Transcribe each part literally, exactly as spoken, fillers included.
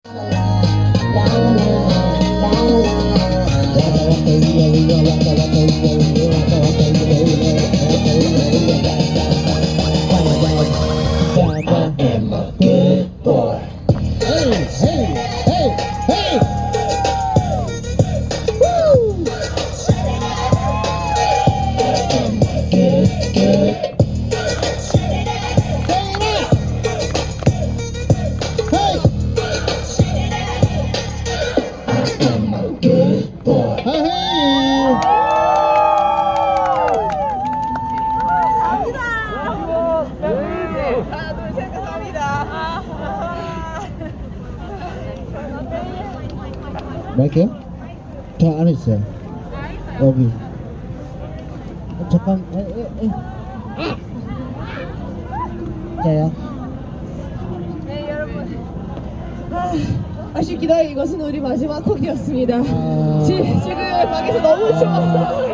마이크요? 저 안에 있어요. 여기. 어, 잠깐. 에, 에, 에. 자요. 네 여러분. 아, 아쉽게도 이것은 우리 마지막 곡이었습니다. 아... 지, 지금 밖에서 너무 추워서.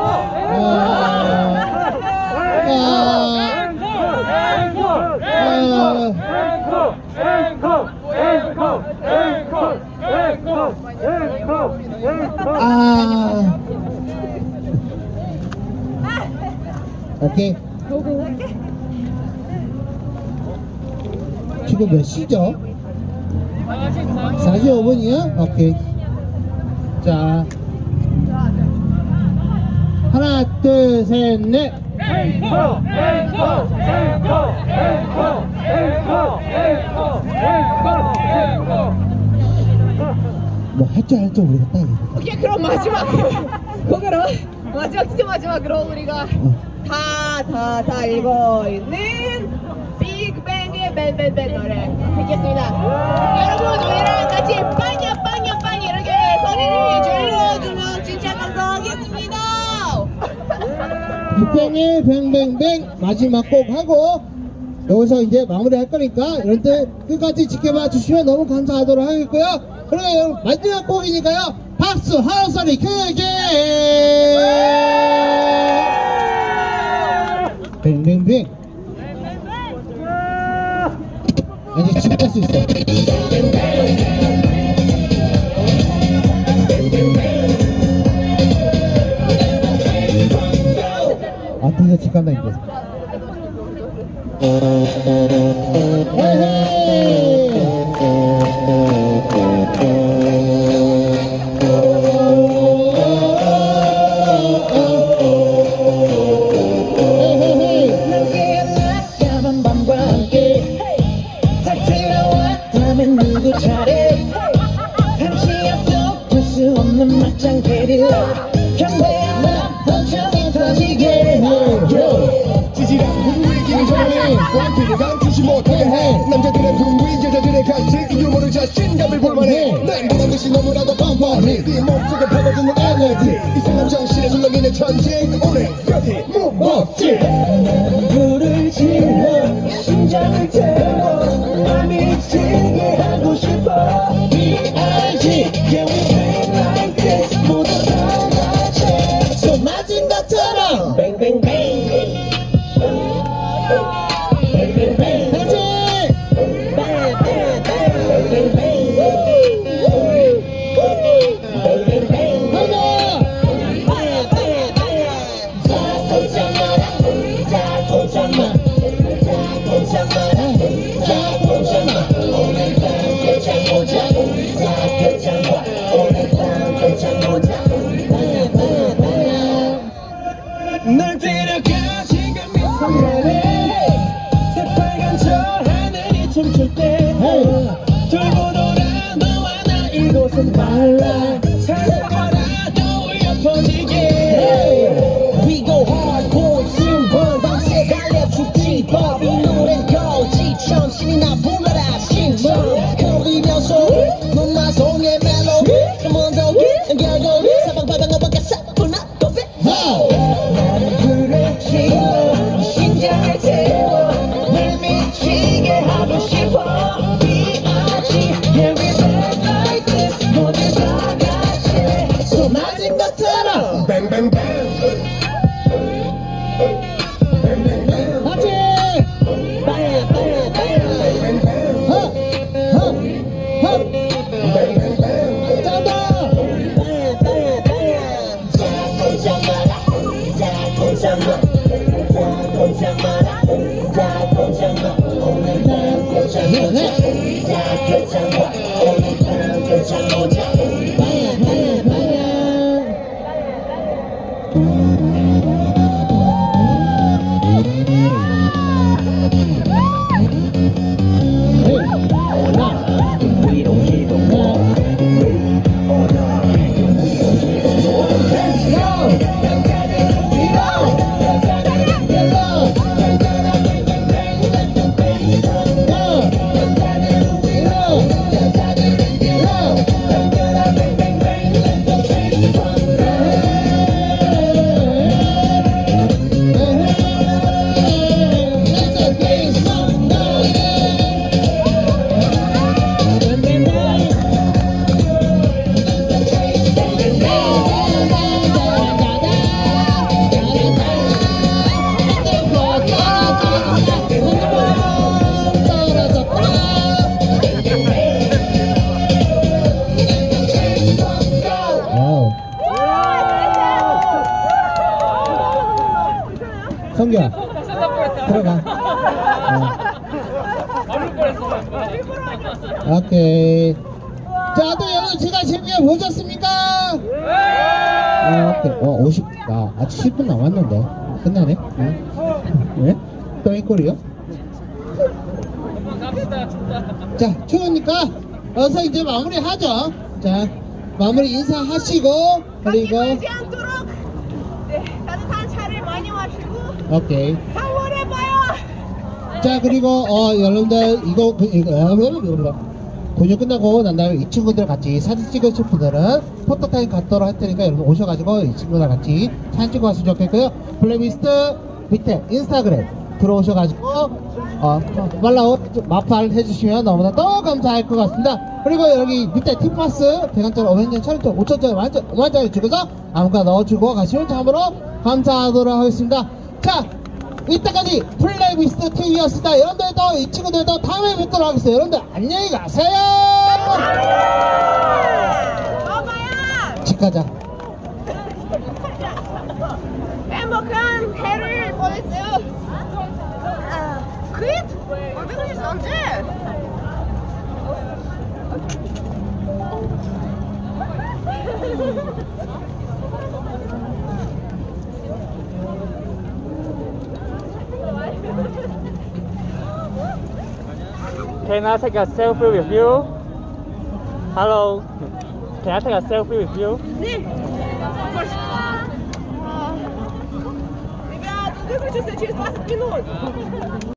아, 오케이. 지금 몇 시죠? 사십오 분이요? 오케이. 자, 하나, 둘, 셋, 넷. 앵커, 앵커, 앵커, 앵커, 앵커, 앵커, 앵커, 앵커. 뭐 할줄 알죠 우리가 딱. 오케이 그럼 마지막 곡으로 마지막 진짜 마지막으로 우리가 다 다 다 읽어 있는 빅뱅의 벤벤벤 노래 듣겠습니다. 여러분 우리랑 같이 빵야 빵야 빵 이렇게 소리를 질러주면 진짜 감사하겠습니다. 빅뱅의 뱅뱅뱅 마지막 곡 하고 여기서 이제 마무리 할 거니까 여러분들 끝까지 지켜봐 주시면 너무 감사하도록 하겠고요. 그리고 여러분 마지막 곡이니까요 박수 한 소리 크게 뱅뱅뱅. 이제 집 갈 수 있어. 아 드디어 집 간다 이제. 누구 차례 한치 앞도 볼 수 없는 막장 게릴라 경배하나 벅차게 터지게 지지랑 분위기는 전해 관계를 감추지 못하게 해 남자들의 분위 여자들의 갈색 유머를 자신감을 볼만해 난 보란 듯이 너무나도 뻔뻔해 네 몸속에 퍼져드는 에너지 이상한 정신에 술렁이는 천재 오늘 여기 못 먹지 불을 질러 심장을 태워 날 미치게 하고 싶어 이 알지 Yeah we play like this 모두 다 같이 손 맞은 것처럼 뱅뱅뱅 뱅뱅뱅 같이 널 데려가 지금 이 순간에 새빨간 저 하늘이 춤출 때 돌고 돌아 너와 나 이곳은 말라 사랑하라도 울려 퍼지게 We go hardcore 신번 밤새 달려 죽지 법 이 노래는 거지 천신이나 불러라 신번 거리면서 눈마 송에 성규야 들어가. 어. 오케이. 자, 또 여러분 제가 재밌게 보셨습니까? 아, 오케이. 어, 오십. 아, 아직 십 분 남았는데 끝나네. 응? 왜? 또 앵콜이요? 자, 추우니까 어서 이제 마무리하죠. 자, 마무리 인사하시고 그리고 감기 걸리지 않도록 네, 따뜻한 차를 많이 마시고 오케이. 삼월에 봐요. 자, 그리고 어 여러분들 이거 그, 이거 이거 공연 끝나고 난 다음에 이 친구들 같이 사진 찍으실 분들은 포토타임 갖도록 할 테니까 여러분 오셔가지고 이 친구들 같이 사진 찍고 왔으면 좋겠고요. 블랙리스트 밑에 인스타그램 들어오셔가지고 어 말라오 마팔 해주시면 너무나 더 감사할 것 같습니다. 그리고 여기 밑에 팁파스 백 원짜리 오백 원 촬영권 오천 원짜리 만 원짜리 주고서 아무거나 넣어주고 가시면 참으로 감사하도록 하겠습니다. 자, 이때까지 플레이비스트 티비였습니다. 여러분들도 이 친구들도 다음에 뵙도록 하겠습니다. 여러분들 안녕히 가세요. 먹어요. 집 가자. 행복한 해를 보내세요. Quit? 어디 가셨는지? Can I take a selfie with you? Hello. Can I take a selfie with you? 네. Ребят, выключился через двадцать минут.